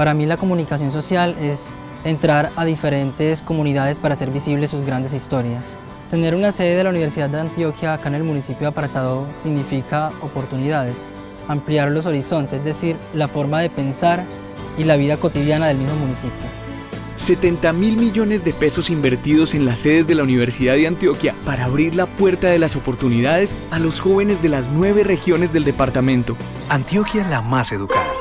Para mí la comunicación social es entrar a diferentes comunidades para hacer visibles sus grandes historias. Tener una sede de la Universidad de Antioquia acá en el municipio de Apartadó significa oportunidades, ampliar los horizontes, es decir, la forma de pensar y la vida cotidiana del mismo municipio. 70.000 millones de pesos invertidos en las sedes de la Universidad de Antioquia para abrir la puerta de las oportunidades a los jóvenes de las 9 regiones del departamento. Antioquia la más educada.